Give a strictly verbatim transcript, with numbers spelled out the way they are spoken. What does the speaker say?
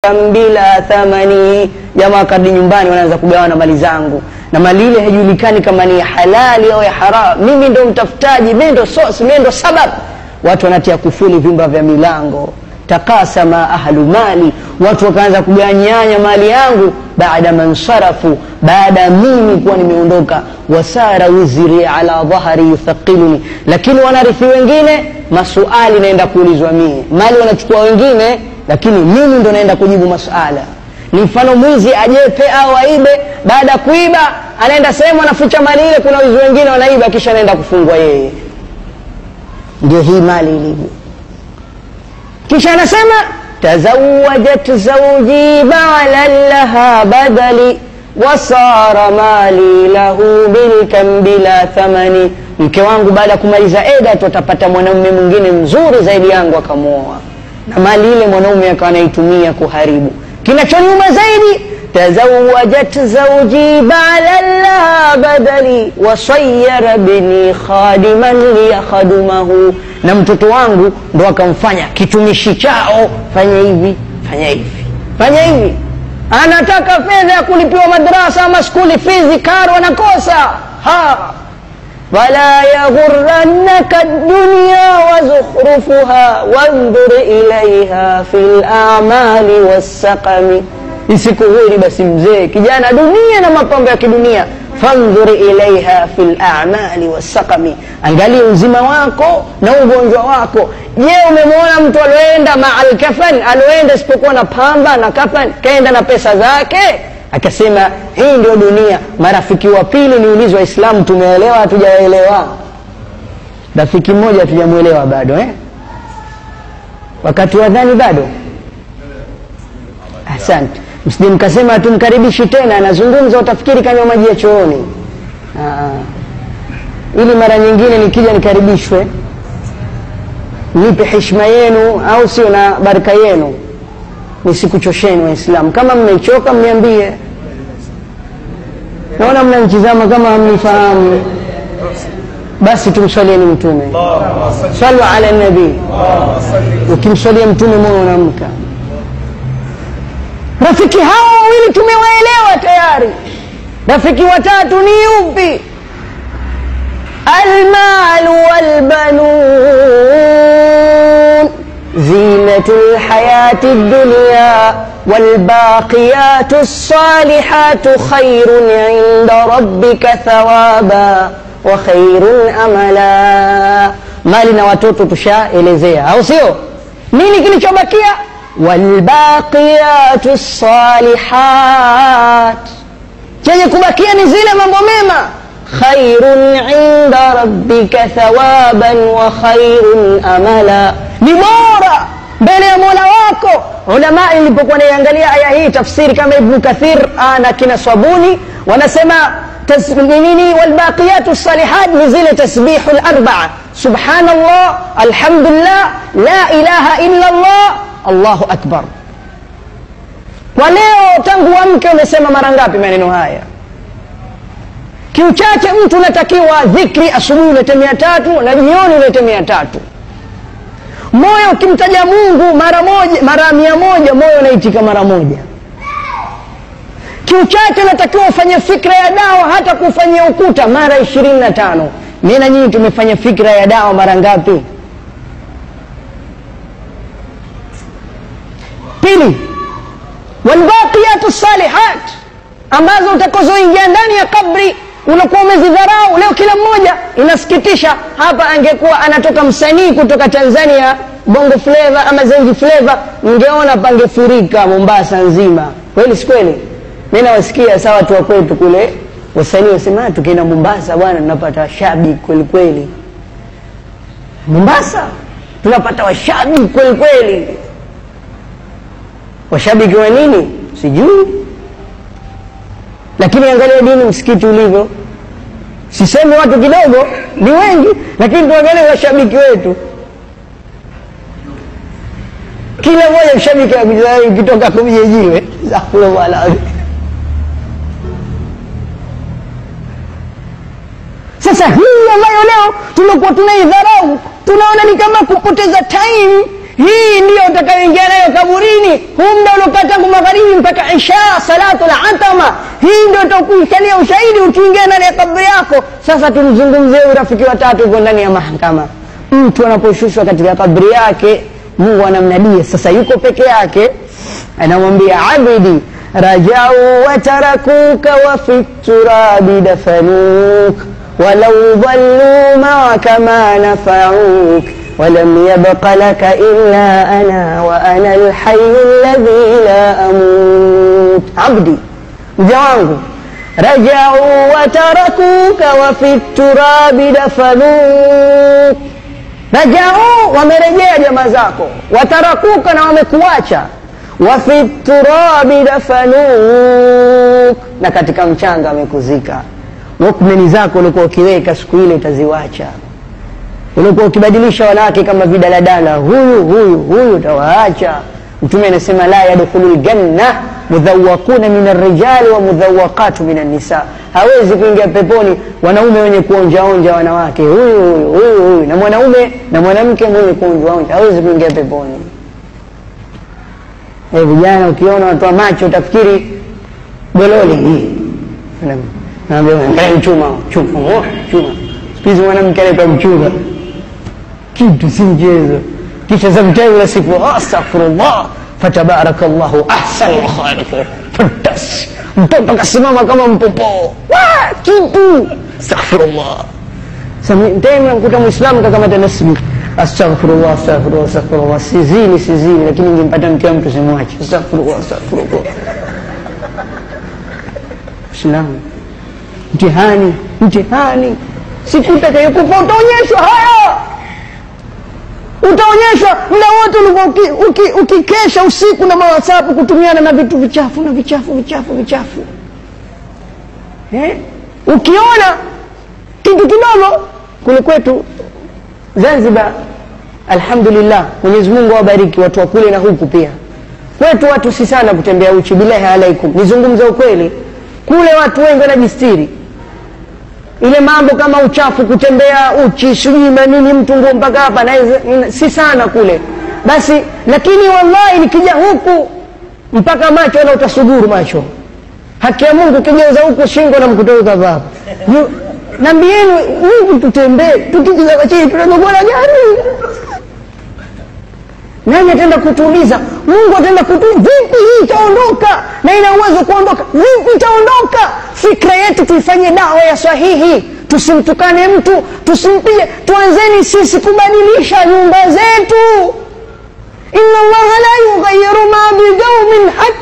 bila thamani. Jamaa kadi nyumbani wanaanza kugawana mali zangu, na mali ile haijulikani kama ni halali au ya haram. Mimi ndo mtafutaji, mimi ndo source, mimi ndo sababu. Watu wanatia kufuli vyumba vya milango. Takasama ahlu mali, watu wakaanza kuganyanya mali yangu baada mansarafu, baada mimi kuwa nimeondoka. Wasara wizri ala dhahri yuthaqiluni, lakini wanarithi wengine masuali naenda kuulizwa mimi. Mali wanachukua wengine, lakini mimi ndo naenda kujibu masuala. Ni mfano mwizi ajepe au aibe, baada kuiba anaenda sehemu anaficha mali ile, kuna wizi wengine wanaiba kisha anaenda kufungwa yeye. Ndio hii mali ilivyo. Kisha anasema tazawwajat zawji ba'lan laha badali wasara mali lahu bilkam bila thamani. Mke wangu baada kumaliza eda tutapata mwanamume mwingine mzuri zaidi yangu akamuoa, na mali ile mwanaume akawa anaitumia kuharibu. Kinachoniuma zaidi, tazawwajat zawji ba'lan laha badali wasayyara bini khadiman liyakhdumahu, na mtoto wangu ndo akamfanya kitumishi chao. Fanya hivi, fanya hivi, fanya hivi. Anataka fedha ya kulipiwa madrasa ama skuli fees, karo anakosa. Ha, wala yaghurrannaka ad-dunya wa zukhrufuha wanzur ilayha fil a'mali was-saqami. Isikuhuri basi mzee kijana dunia na mapambo ya kidunia. Fanzur ilaiha fil a'mali was-saqami, angalia uzima wako na ugonjwa wako. Je, umemwona mtu aloenda ma'al kafan, aloenda isipokuwa na pamba na kafan, kaenda na pesa zake? Akasema hii ndio dunia. Marafiki wa pili niulizwa Waislamu tumeelewa hatujaelewa? Rafiki mmoja hatujamuelewa bado eh? Wakati wa dhani bado. Asante. Mslim kasema tumkaribishi tena, anazungumza utafikiri kanywa maji ya chooni. Ah. Ili mara nyingine nikija nikaribishwe, nipe heshima yenu au sio na baraka yenu. Nisikuchosheni Waislamu. Kama mmechoka mniambie. Naona mnanitazama kama hamnifahamu. Basi tumswalieni mtume. Sallu ala nabii. Ukimswalia mtume moyo unamka. Rafiki hao wawili tumewaelewa tayari. Rafiki watatu ni yupi? Almal walbanun zinatul hayati dunya walbaqiyatus salihatu khairun inda rabbika thawaba wa khairun amala. Mali na watoto tushaelezea, au sio? Nini kilichobakia? Walbaqiyatus salihat, chenye kubakia ni zile mambo mema. Khairun inda rabbika thawaban wa khairun amala, ni bora mbele ya Mola wako. Ulama ilipokuwa naiangalia aya hii tafsiri kama Ibn Kathir ana kina Sabuni wanasema tasbihini walbaqiyatus salihat ni zile tasbihul arba'a, subhanallah, alhamdulillah, la ilaha illa Allah, Allahu akbar. Kwa leo tangu amke umesema mara ngapi maneno haya? Kiuchache mtu unatakiwa dhikri asubuhi ulete mia tatu na jioni ulete mia tatu. Moyo ukimtaja Mungu mara moja, mara mia moja, moyo unaitika mara moja. Kiuchache unatakiwa ufanye fikra ya dawa hata kufanyia ukuta mara ishirini na tano. Mimi na nyinyi tumefanya fikra ya dawa mara ngapi? Pili, walbaqiyatus salihat, ambazo utakozoingia ndani ya kabri unakuwa umezidharau. Leo kila mmoja, inasikitisha, hapa angekuwa anatoka msanii kutoka Tanzania Bongo Flavor ama Zenji Flavor, ungeona pangefurika Mombasa nzima. Kweli si kweli? Mimi nawasikia sawa watu wa kwetu kule wasanii wasema tukienda Mombasa bwana tunapata washabiki kweli kweli. Mombasa tunapata washabiki kweli kweli. Washabiki wa nini? Sijui. Lakini angalia dini msikiti ulivyo. Sisemi watu kidogo, ni wengi, lakini tuangalie washabiki wetu. Kila mmoja mshabiki ukitoka kumje jiwe. Zakulu wala. Sasa hii ambayo leo tunakuwa tunaidharau, tunaona ni kama kupoteza time, Hii ndio utakayoingia nayo kaburini, huu muda uliokaa tangu magharibi mpaka isha, salatu al-atama. Hii ndio utakuikalia ushahidi ukiingia ndani ya kaburi yako. Sasa tumzungumzie urafiki wa tatu uko ndani ya mahakama. Mtu anaposhushwa katika kaburi yake, Mungu anamnadia sasa, yuko peke yake, anamwambia abidi rajau wa tarakuka wa fi turabi dafanuk walau dhallu ma'aka ma nafa'uk ولم يبق لك إلا أنا وأنا الحي الذي لا أموت. عبدي جوانه رجعوا وتركوك وفي التراب دفنوك. رجعوا ومرجع jamaa zako, watarakuka na wamekuacha, وفي التراب دفنوك na katika mchanga wamekuzika. Wakmeni zako ulikuwa ukiweka siku ile utaziwacha. Ulikuwa ukibadilisha wanawake kama vidaladala, huyu huyu huyu utawaacha. Mtume anasema la yadkhulul janna mudhawwaquna min ar-rijali wa mudhawwaqatu min an-nisa. Hawezi kuingia peponi wanaume wenye kuonja onja wanawake, huyu huyu huyu huyu, na mwanaume na mwanamke mwenye kuonja onja hawezi kuingia peponi. Eh, vijana ukiona watu wa macho utafikiri gololi hii. Naambia wewe chuma chuma chuma. Sikizi mwanamke anaitwa mchunga. Kitu si mchezo. Kisha zamtai ula siku astaghfirullah fatabarakallahu ahsanul khaliqin. Fantas. Mtoto kasimama kama mpopo. Wa kitu. Astaghfirullah. Samtani mkuta Muislamu kama tanasbi. Astaghfirullah astaghfirullah astaghfirullah. Sizini sizini lakini ningempata mke mtu simwache. Astaghfirullah astaghfirullah. Islam. Mtihani, mtihani. Siku utakayokufa utaonyeshwa haya. Utaonyeshwa muda wote ulikuwa ukikesha usiku na WhatsApp kutumiana na vitu vichafu na vichafu vichafu vichafu. Eh? Ukiona kitu kidogo kule kwetu Zanzibar, alhamdulillah, Mwenyezi Mungu awabariki watu wa kule na huku pia. Kwetu watu si sana kutembea uchi, billahi alaikum. Nizungumze ukweli. Kule watu wengi wanajistiri. Ile mambo kama uchafu kutembea uchi sijui manini mtu nguo mpaka hapa na si sana kule. Basi lakini wallahi nikija huku mpaka macho na utasuguru macho. Haki ya Mungu kigeuza huku shingo na mkutoka hapa. Naambieni Mungu tutembee, tukijiza chini tunagona gari. Nani ataenda kutuuliza? Mungu ataenda kutuuliza vipi hii itaondoka? Na ina uwezo kuondoka. Vipi itaondoka? Fikra yetu tuifanye dawa ya sahihi. Tusimtukane mtu, tusimpige. Tuanzeni sisi kubadilisha nyumba zetu. Inna Allah la yughayyiru ma biqaumin hatta